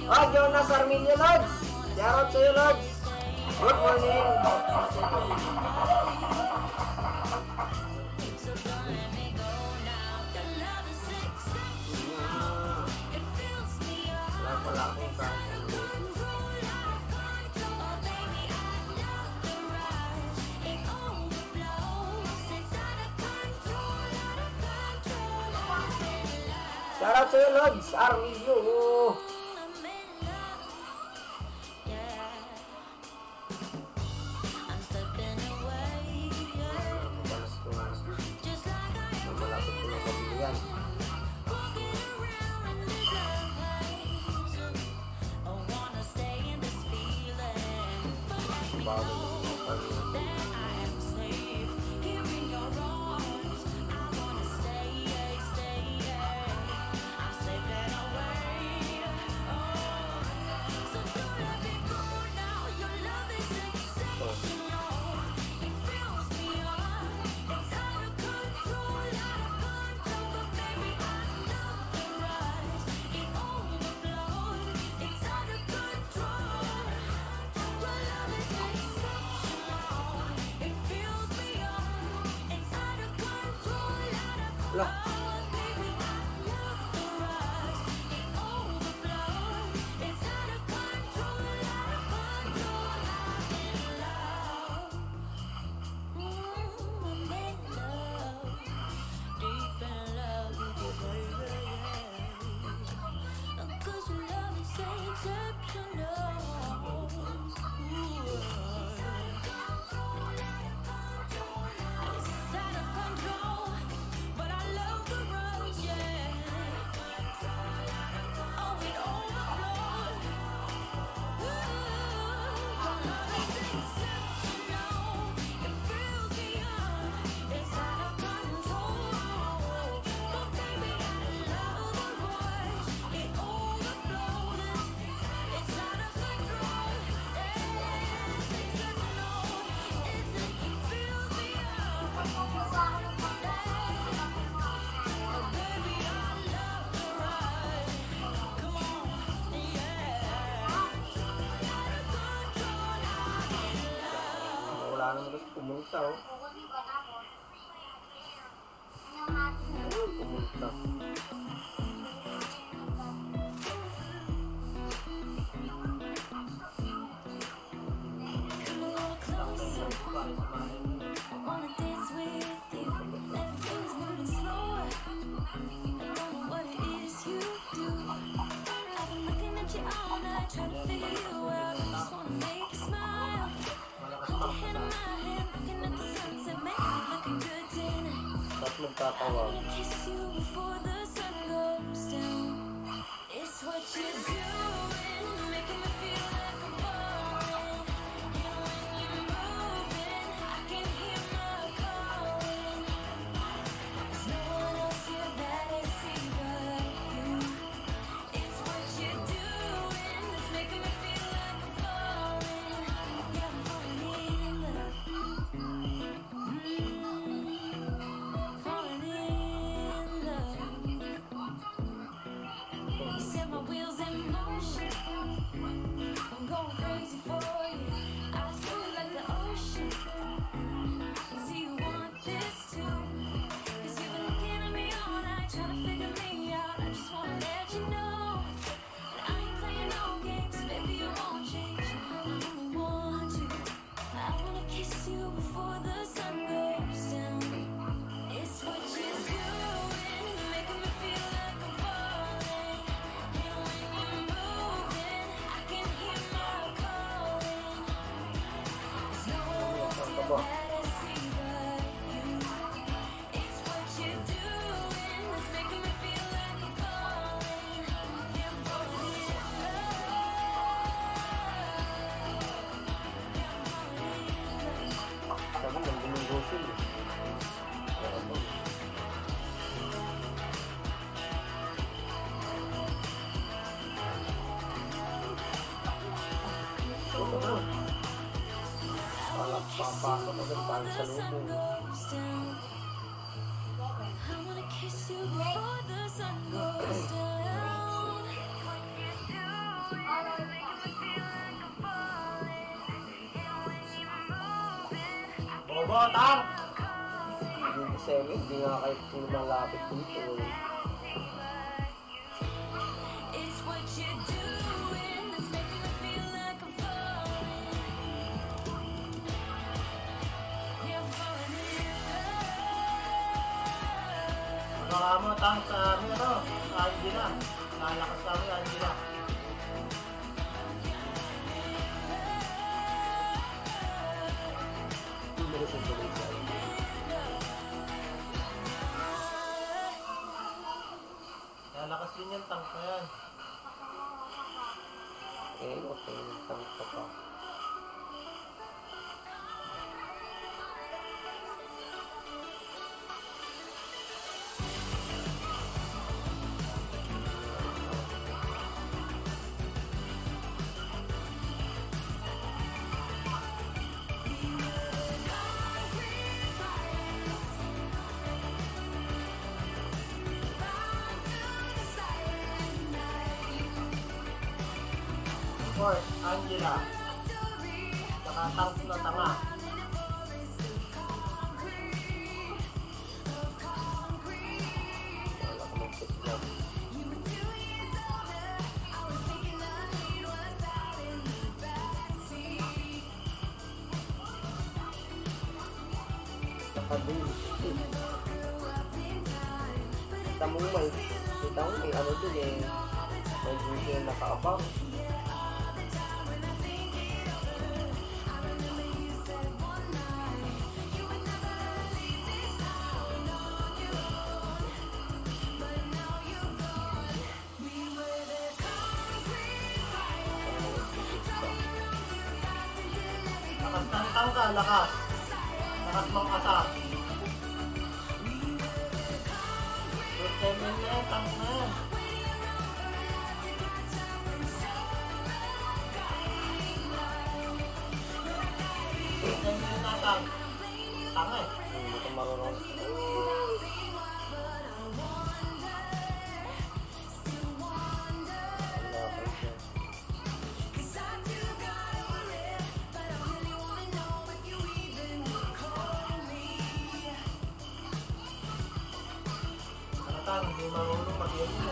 Ah, Jonas Arminio, Lods. Shout out sa'yo, Lods. Good morning. Wala akong kaya. Shout out sa'yo, Lods. Arminio. Lah. Wala naman ito pumunta, oh. Pumunta. Magtatawag. Papasok mo sa pansalubong. Botang! Hindi semi, hindi nga kahit sino malapit dito. Baka mo tang sa amin, ano? Sa Angela. Nalakas kami, Angela. Nalakas din yung tank na yan. Okay, tank pa pa. Force, Angela. Saka tank na tanga. Wala ka mag-set lang. Nakabili. Kita mo may ano dun eh. May video na nakaabang. Lakas ka, lakas. Lakas mong asas. Good time na yan, tank na yan. Good time na yan na tank. Tanga eh. Hindi ko marunong. Hindi marunong mag-iwan mo.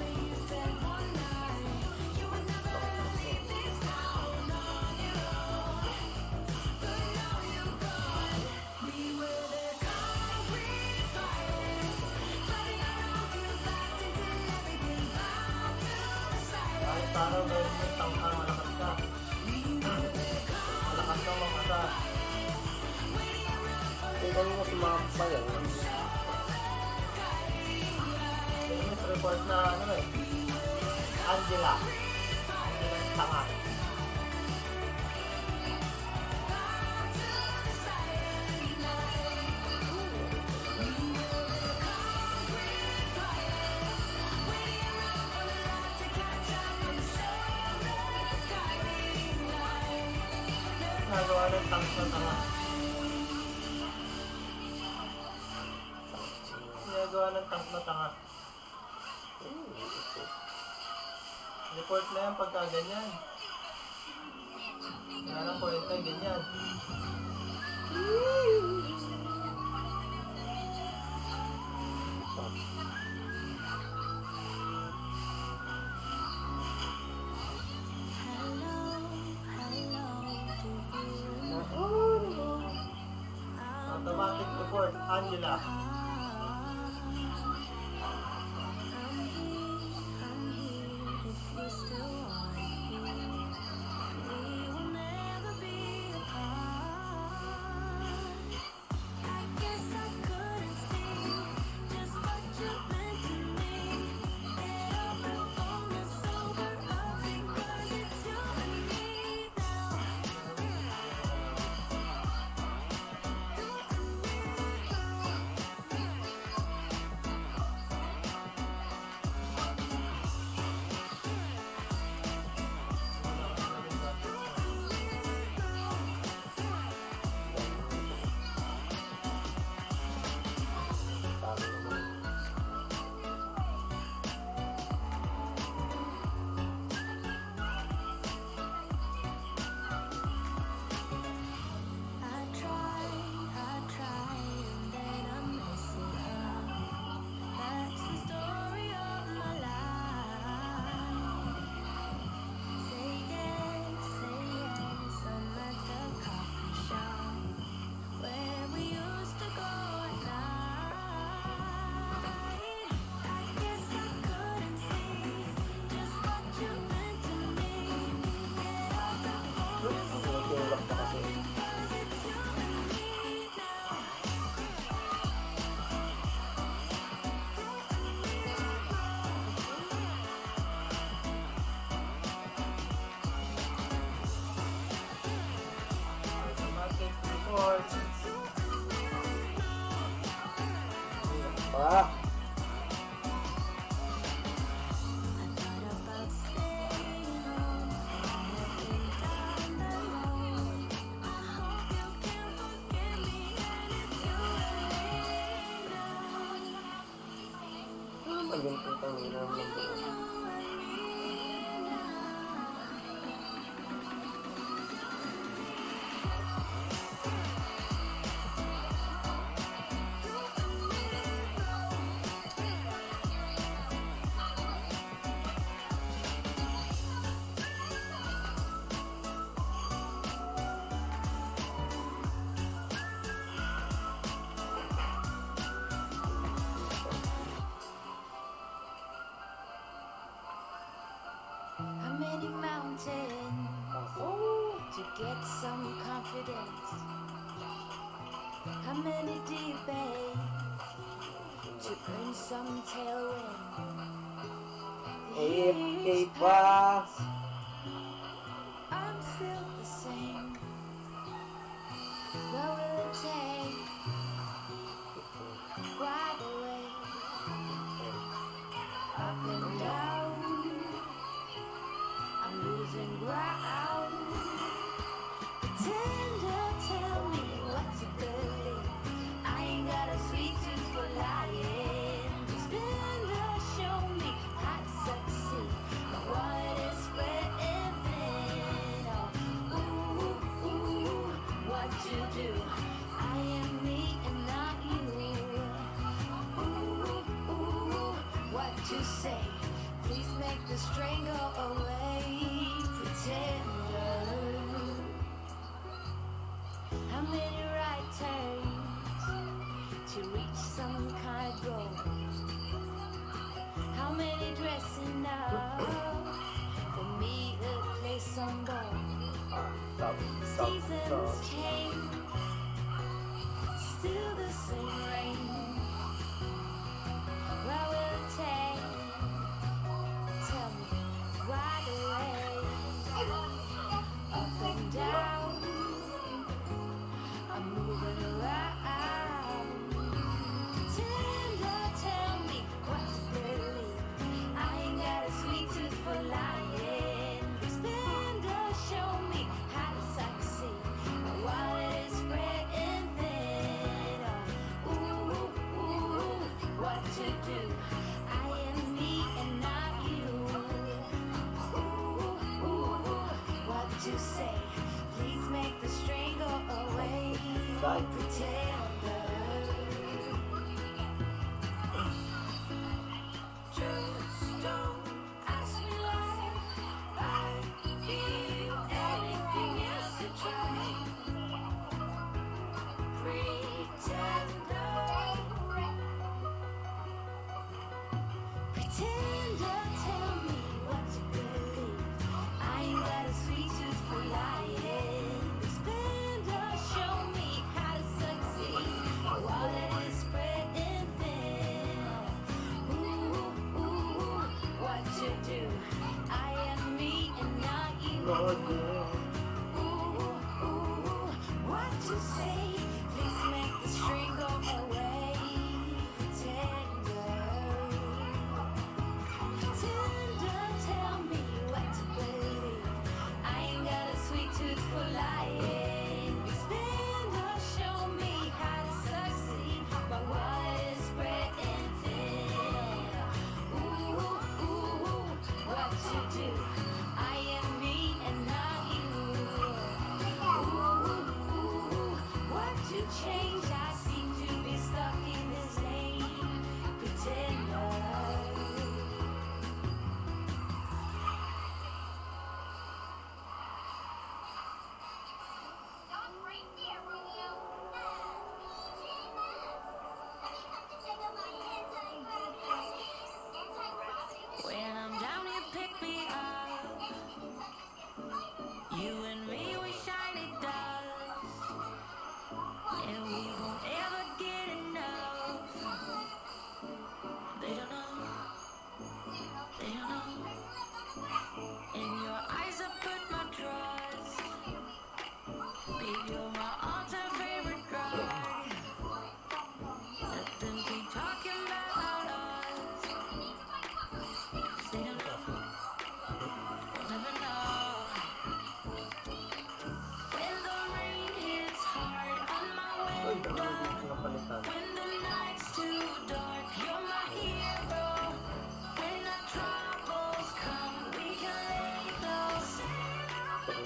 Kahit araw dahil may tangka, malakas ka. Malakas ka mamasa. Tingnan mo si mga payan. Report na ano eh, Angela tanga. Nagawa ng tank na tanga. Nagawa ng tank na tanga. Report na yan pagka ganyan. Wala nang point na ganyan. Automatic report, Angela. Ah! Ang putang ina ng mundo. Many mountains to get some confidence. How many debates to earn some tailwind? AFK pa! I'm still the same. What will it take? Right away, up and down. I'm losing ground. Pretender, tell me what to believe. I ain't got a sweet tooth for lying. Pretender, show me how to succeed. My wallet is spreading thin. Oh, ooh, ooh, what you do? I am me and not you. Ooh, ooh, what you say? Please make the strain go away. Pretender. How many right turns to reach some kind of goal? How many dressing up for me to play some ball? Seasons change, still the same rain. What will it take? Tell me right away. Up and down, I'm moving around. Pretender, tell me what to believe. I ain't got a sweet tooth for lying. Pretender, show me how to succeed. My wallet is spreading thin. Oh, ooh, ooh, what to do? I am me and not you. Ooh, ooh, what to say? Please make the strain go away. Pretender. Just don't ask me why. I feel anything else to try. Pretender. Pretender, tell me what to believe. I ain't got a sweet tooth for lying. Pretender, show me how to succeed. My wallet is spreading thin. Ooh, ooh, what to do? I am me and not you. Ooh, ooh, what to say? Please make the string go away. Pretender. Pretender, tell me what to believe. I ain't got a sweet tooth for lying. Pretender, show me how to succeed. My wallet is spreading thin. Ooh, ooh, what to do? I am me and not you. Ooh, ooh, what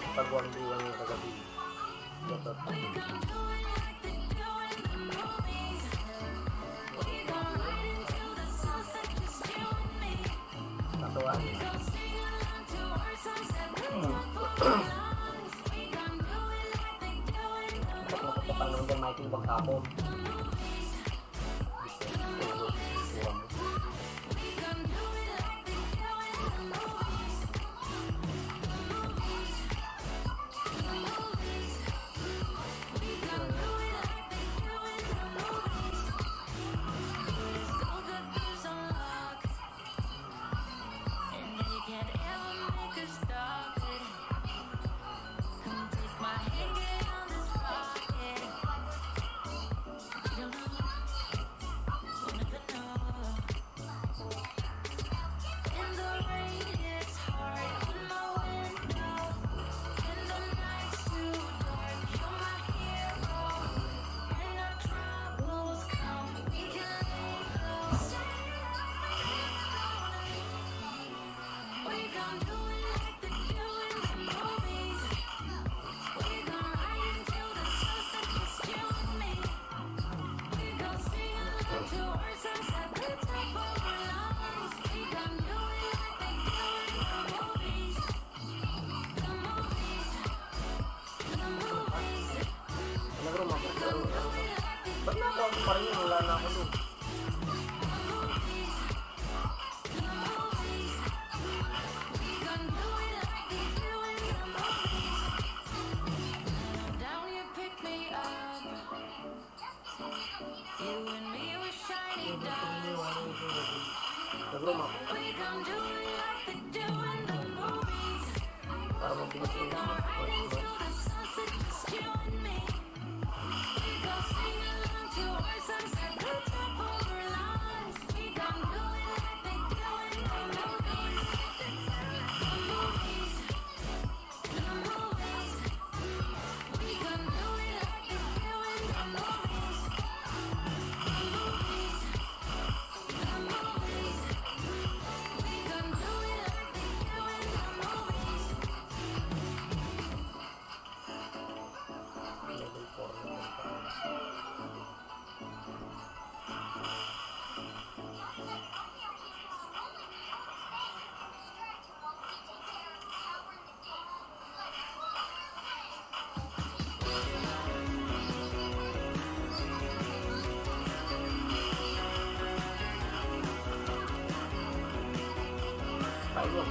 pag 1v1 yung kagabi. Dapat. Natuwaan. Nakapapang naman dyan Michael Bangkapon. Ba't nakawa ko pa rin yun? Wala na ako doon. Nag-room ako. Para mabilis yun. Tayo.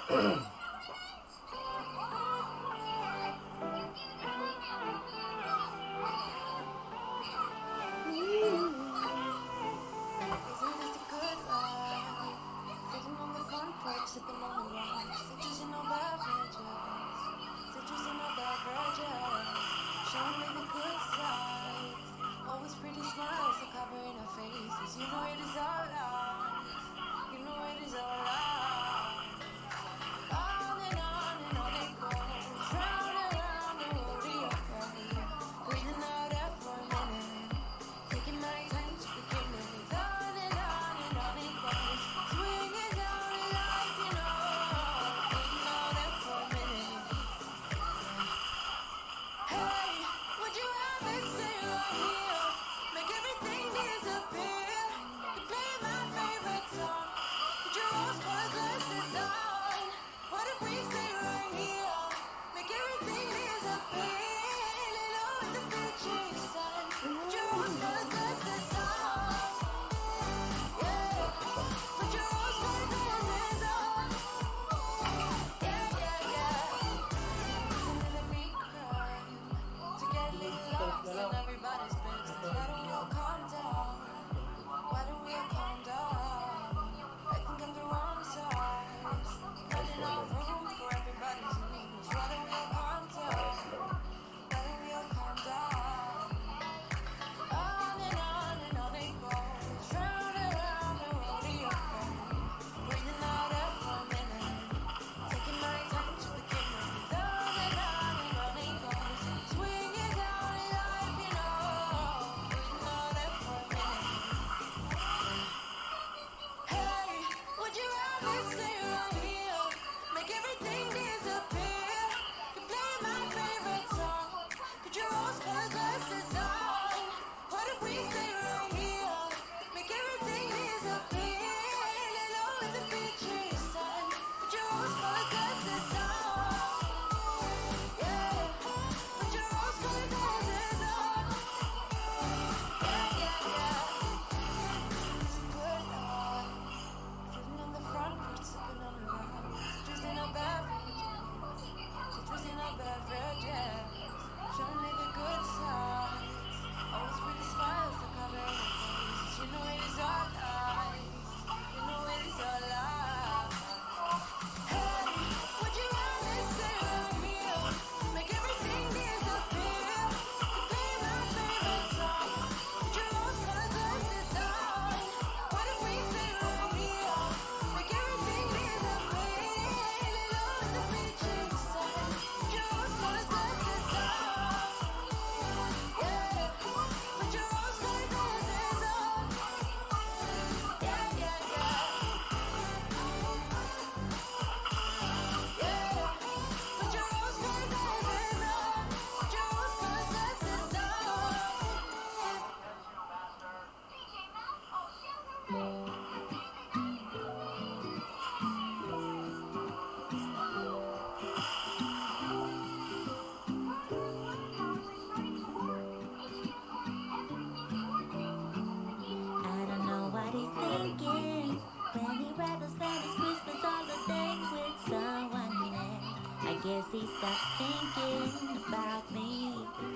guess he stopped thinking about me.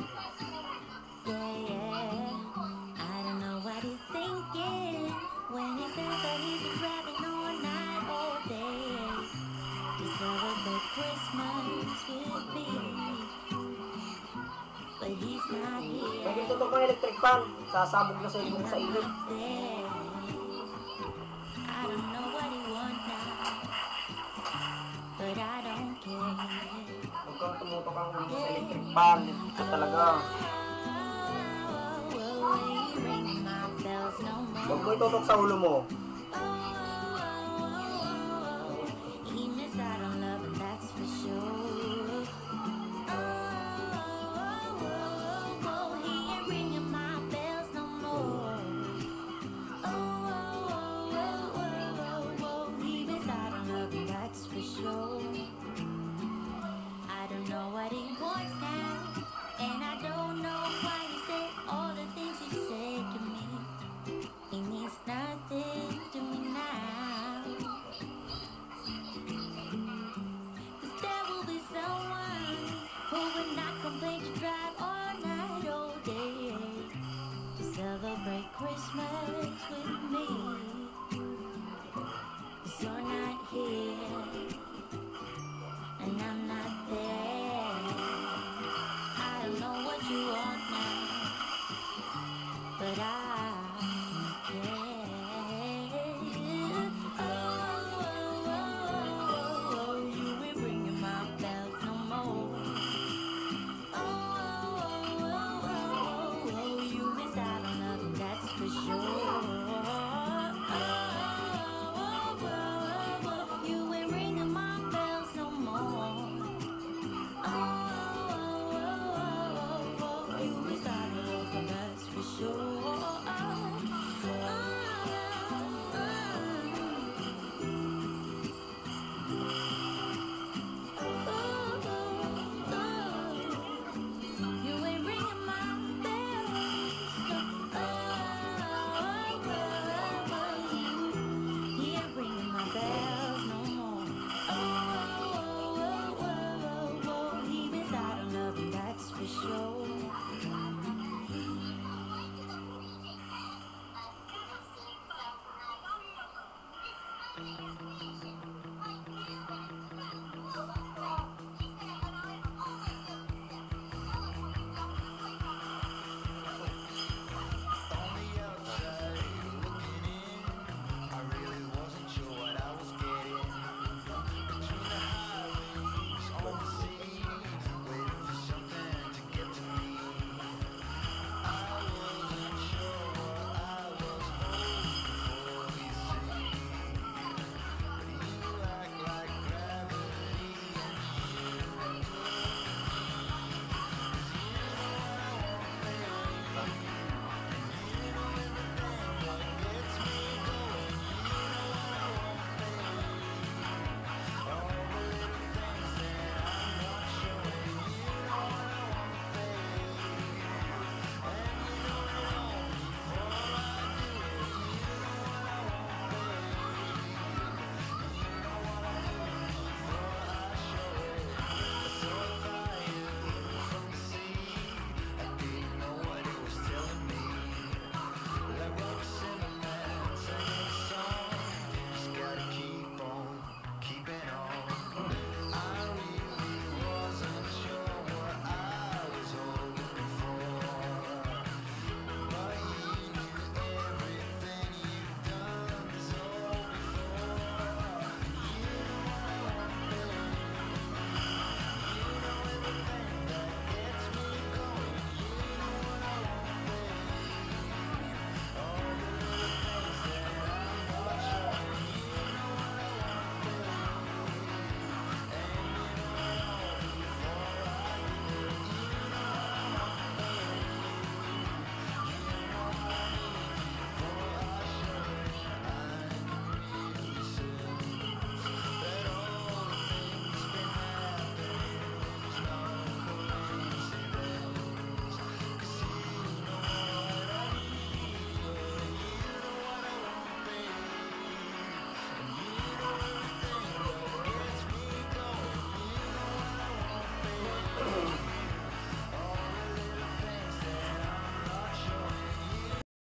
Yeah, yeah. I don't know what he's thinking when he says that he's been driving all night, all day to celebrate Christmas with me. But he's not here. Pwede tutok ng electric fan. Sasabog na sa ilong sa ilong. I don't know what he wants now, but I don't care. Huwag kang tumutok ang ulo sa electric fan. Ito talaga. Huwag mo itutok sa ulo mo. He missed out on love, and that's for sure. He ain't ringing my bells no more. He missed out on love, and that's for sure. I don't know what he wants now, and I don't know why he said all the things he said to me. He means nothing.